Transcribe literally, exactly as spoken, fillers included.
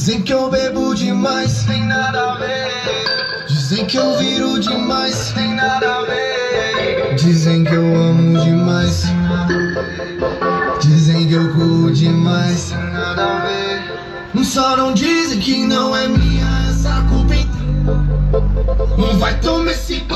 Dizem que eu bebo demais, tem nada a ver. Dizem que eu viro demais, tem nada a ver. Dizem que eu amo demais, dizem que eu corro demais, tem nada a ver. Só não dizem que não é minha essa culpa, então não vai tomar esse